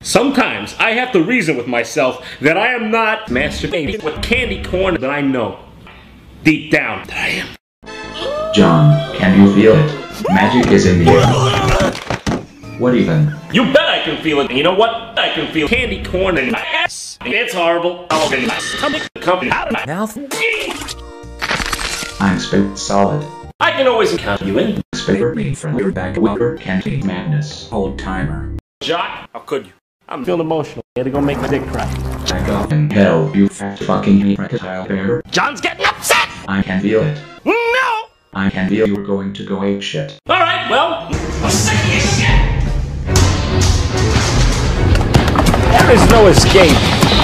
Sometimes I have to reason with myself that I am not masturbating with candy corn that I know deep down that I am. John, can you feel it? Magic is in the air. What even? You bet I can feel it. You know what? I can feel candy corn in my ass. It's horrible. Coming out of my mouth. I'm spit solid. I can always count you in. Spare me from your back welder candy madness. Old timer. Jock, how could you? I'm feeling emotional. I had to go make my dick cry. Back up in hell, you fat fucking reptile bear. John's getting upset! I can feel it. No! I can feel you're going to go ape shit. Alright, well, I'm sick of this shit! There is no escape.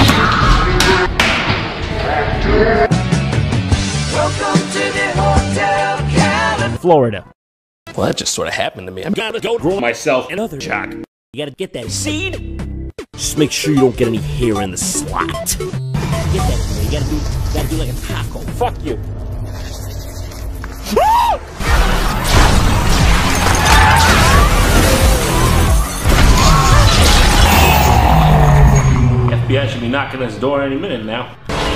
Welcome to the Hotel California, Florida. Well, that just sort of happened to me. I'm gonna go grow myself another jock. You gotta get that seed. Just make sure you don't get any hair in the slot. Get that. You gotta do like a taco. Fuck you. FBI should be knocking on his door any minute now.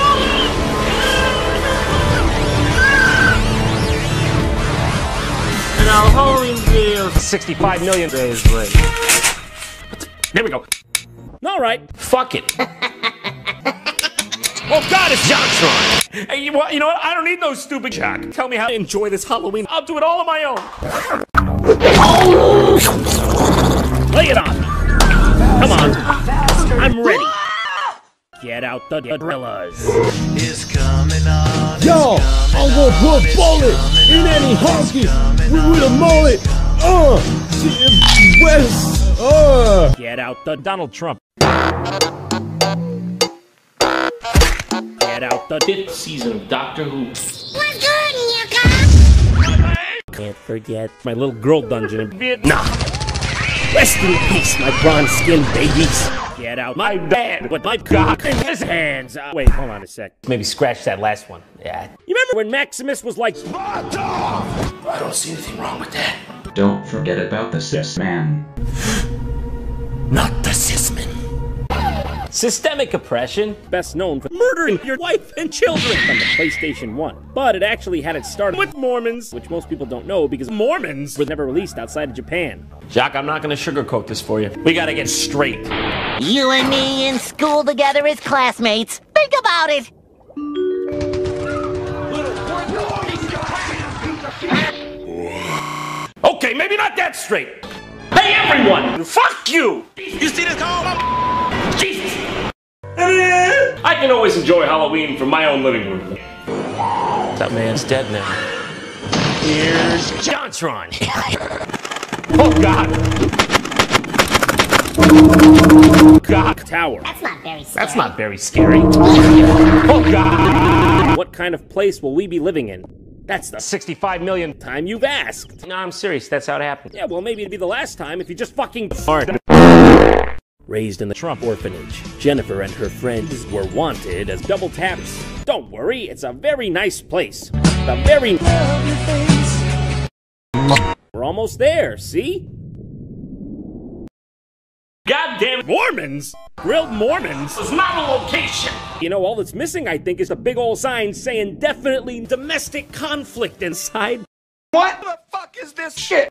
And our Halloween video 65 million days late. There we go. All right, fuck it. Oh God, it's Jontron. Hey, you know what? I don't need no stupid jock. Tell me how to enjoy this Halloween. I'll do it all on my own. Lay it on. Come on. I'm ready. Get out the gorillas. Yo, I'm gonna put a bullet in any husky with a mullet. West. Get out the Donald Trump. Get out the 5th season of Doctor Who. What's good, Nika? Can't forget my little girl dungeon in Vietnam. Rest in peace, my bronze-skinned babies. Get out my dad with my cock in his hands. Wait, hold on a sec. Maybe scratch that last one. Yeah. You remember when Maximus was like, Sparta? I don't see anything wrong with that. Don't forget about the cis man. Not the cis-man. Systemic oppression, best known for murdering your wife and children from the PlayStation 1. But it actually had its start with Mormons, which most people don't know because Mormons were never released outside of Japan. Jock, I'm not gonna sugarcoat this for you. We gotta get straight. You and me in school together as classmates. Think about it. Okay, maybe not that straight. Hey everyone! Fuck you! You see this call? Jesus! I can always enjoy Halloween from my own living room. That man's dead now. Here's Jontron. Oh God! God Tower. That's not very scary. That's not very scary. Oh God! What kind of place will we be living in? That's the 65 millionth time you've asked. No, I'm serious. That's how it happened. Yeah, well, maybe it'd be the last time if you just fucking farted. Raised in the Trump orphanage, Jennifer and her friends were wanted as double taps. Don't worry, it's a very nice place. The very... We're almost there, see? Goddamn Mormons! Grilled Mormons? It's not a location! You know, all that's missing, I think, is a big old sign saying definitely domestic conflict inside. What the fuck is this shit?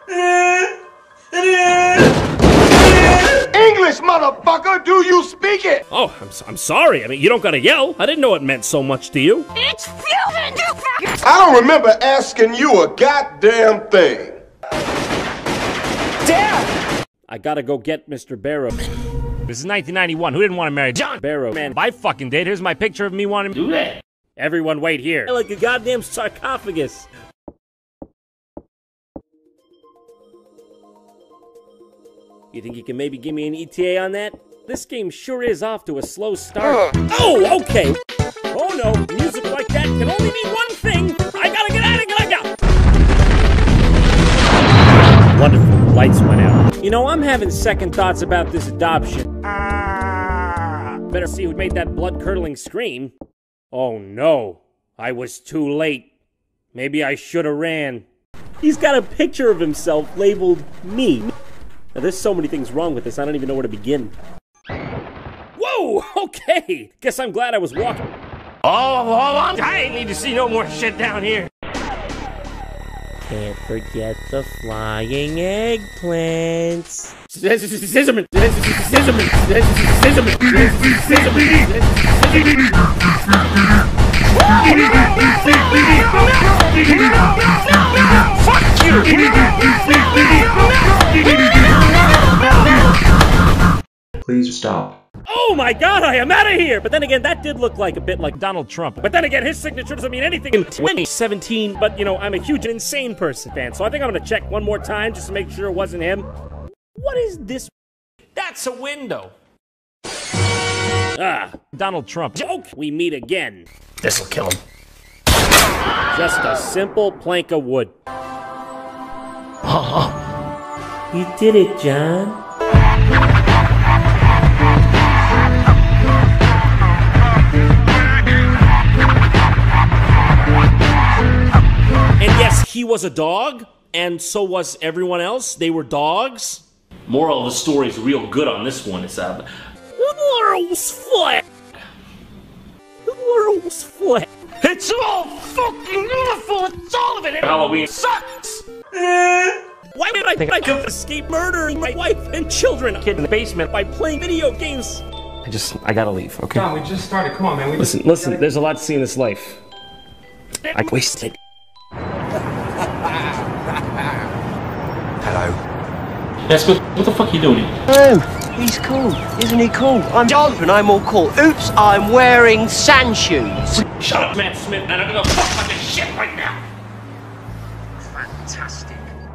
English, motherfucker! Do you speak it? Oh, I'm sorry. I mean, you don't gotta yell. I didn't know it meant so much to you. It's fusion! I don't remember asking you a goddamn thing. Dad! I gotta go get Mr. Barrow. This is 1991. Who didn't want to marry John Barrow? Man, I fucking did. Here's my picture of me wanting to do that. Everyone wait here. Like a goddamn sarcophagus. You think you can maybe give me an ETA on that? This game sure is off to a slow start. Oh, okay. Oh no, music like that can only mean one thing. I gotta get out of here. Wonderful, the lights went out. You know, I'm having second thoughts about this adoption. Better see who made that blood-curdling scream. Oh no, I was too late. Maybe I should have ran. He's got a picture of himself labeled me. Now, there's so many things wrong with this, I don't even know where to begin. Whoa! Okay! Guess I'm glad I was walking. Oh, hold on! I need to see no more shit down here. Can't forget the flying eggplants. Scissorman! Scissorman! Scissorman! Fuck you! Please stop. Oh my god, I am out of here! But then again, that did look like a bit like Donald Trump. But then again, his signature doesn't mean anything in 2017. But, you know, I'm a huge insane person fan, so I think I'm gonna check one more time just to make sure it wasn't him. What is this? That's a window. Ah, Donald Trump. Joke! We meet again. This'll kill him. Just a simple plank of wood. You did it, John. And yes, he was a dog, and so was everyone else. They were dogs. Moral of the story is real good on this one. It's the world's flat. The world's flat. It's all fucking beautiful. It's all of it. Halloween sucks. Why did I think I could escape murdering my wife and children? Kid in the basement by playing video games. I gotta leave. Okay. John, we just started. Come on, man. Listen. There's a lot to see in this life. I wasted. Hello. That's good. What the fuck are you doing here? Oh, he's cool. Isn't he cool? I'm John and I'm all cool. Oops, I'm wearing sand shoes. Shut up, Matt Smith, and I'm gonna fuck like a shit right now. Fantastic.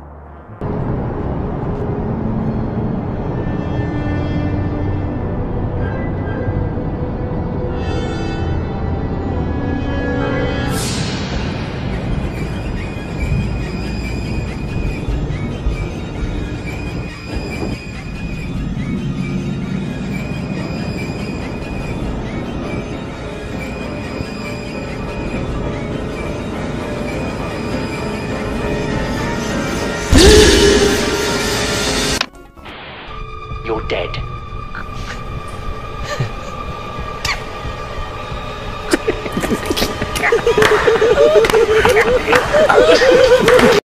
You're dead.